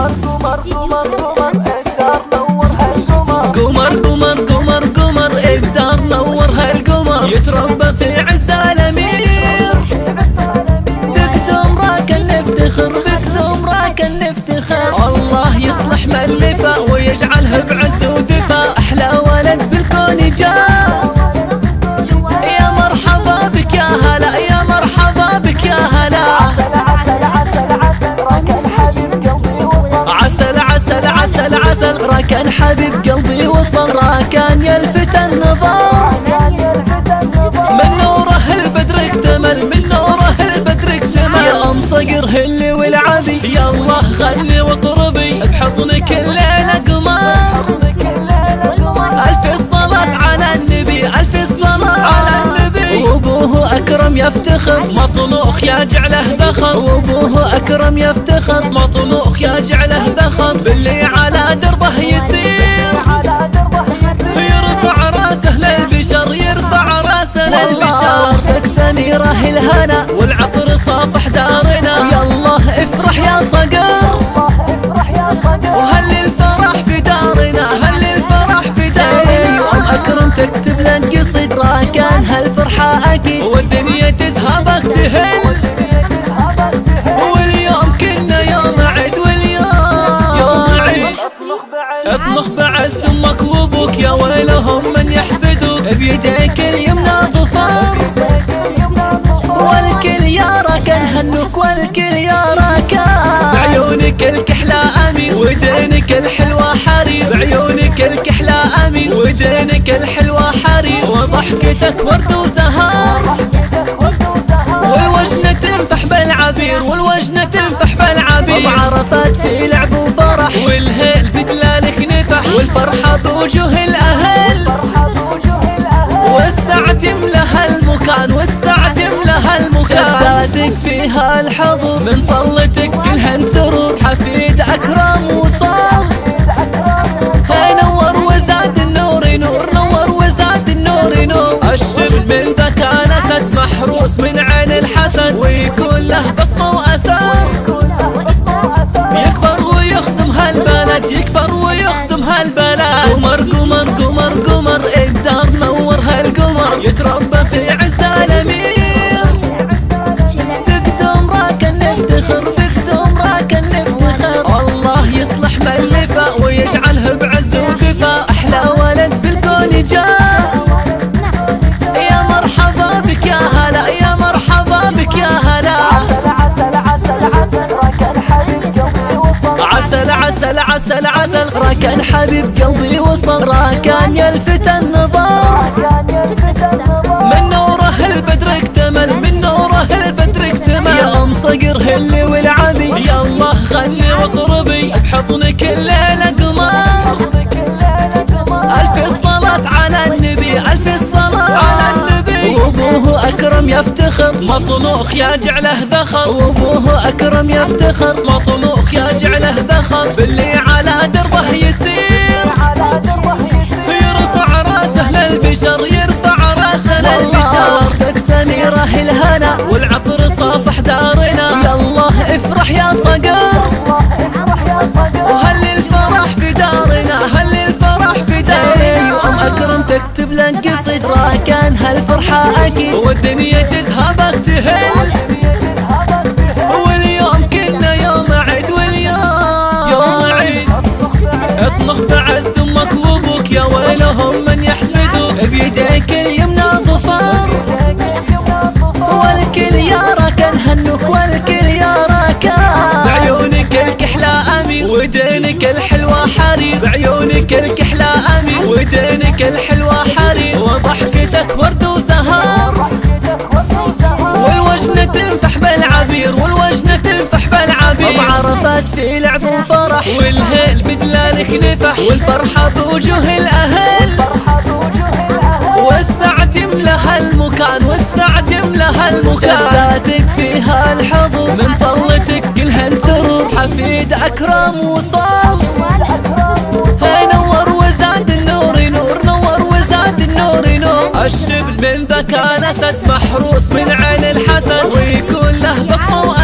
قمر الدار نورها القمر يتربى في عز الامير بدون راكان نفتخر بدون راكان نفتخر الله يصلح ملفه ويجعلها بعز ودفا احلى ولد بالكون جاء يا مرحبا بك يا هلا يا مرحبا بك يا هلا عسل عسل عسل عسل راكان حبيب قلبي وصل راكان يلفت النظر من نوره البدر اكتمل من نوره البدر اكتمل يا ام صقر هلي والعبي يلا غني واطربي بحضنك الليله قمر الف الصلاه على النبي الف الصلاه على النبي وابوه اكرم يفتخر مطنوخ يا جعله ذخر وابوه اكرم يفتخر مطنوخ يا جعله ذخر باللي على دربه يسير يرفع راسه للبشر يرفع راسه للبشر تكسني راه الهنا والعطر صافح دارنا يلا افرح يا صقر وهل الفرح في دارنا هل الفرح في دارنا يوم اكرم تكتب لك قصيد راكان هالفرحه اكيد والدنيا تسهبك تهل واليوم كنا يوم عيد واليوم يوم عيد اطمخ بعز امك وابوك يا ويلهم من يحسدوك بيديك اليمنى ظفر والكل يا راكان هنوك والكل يا راكان بعيونك الكحلة امين ودينك الحلوة حرير بعيونك الكحلة امين ودينك الحلوة حرير وضحكتك ورد وزهر والوجنة تنفح بالعبير والوجنة تنفح بالعبير وعرفات في لعب وفرح والهيل بدلالك نفح والفرحة بوجوه الأهل والسعد يملها المكان والسعد يملها المكان شداتك فيها الحضور من طلتك كلها سرور حفيد أكرم وصال نور وزاد النور نور نور وزاد النور نور الشبل من ذاك أسد محروس من عين الحسد ويكون له بصمة وأثر يكبر ويخدم هالبلد يكبر ويخدم هالبلد قمر الدار نورها القمر يتربى في عز الامير بدون راكان نفتخر بدون راكان نفتخر الله يصلح ملفه ويجعلها بعز ودفا احلى ولد بالكون جاء يا مرحبا بك يا هلا يا مرحبا بك يا هلا عسل عسل عسل عسل راكان حبيب قلبي وصل راكان يلفت النظر من نوره البدر اكتمل من نوره البدر اكتمل يا ام صقر هلي والعبي يلا غني واطربي بحضنك الليله قمر الف الصلاه على النبي الف الصلاه على النبي وابوه اكرم يفتخر مطنوخ يا جعله ذخر وابوه اكرم يفتخر مطنوخ يا جعله ذخر باللي على دربه يسير يرفع راسه للبشر يرفع راسه للبشر تكسني راه الهنا والعطر صافح دارنا يلا افرح يا صقر وهل الفرح في دارنا هل الفرح في دارنا يوم اكرم تكتب لك قصيد راكان هالفرحه اكيد والدنيا تسهبك تهل واليوم كنا يوم عيد واليوم يوم عيد اطمخ بعز امك وابوك يا ويلهم من يحسدوك بيديك اليمنى ظفر والكل يا راكان هنوك والكل يا راكان بعيونك الكحلة امين ودينك الحلوة حرير بعيونك الكحلة امين ودينك الحلوة حرير وضحكتك ورد وزهر والوجنة تنفح بالعبير والوجنة تنفح بالعبير وعرفات في لعب وفرح والهيل بدلالك نفح والفرحة بوجوه الأهل والسعد يملها المكان والسعد يملها المكان شداتك فيها الحضور من طلتك كلها سرور حفيد أكرم وصال نور وزاد النور نور نور وزاد النور نور الشبل من ذاك أسد محروس من عين الحسد ويكون له بصمة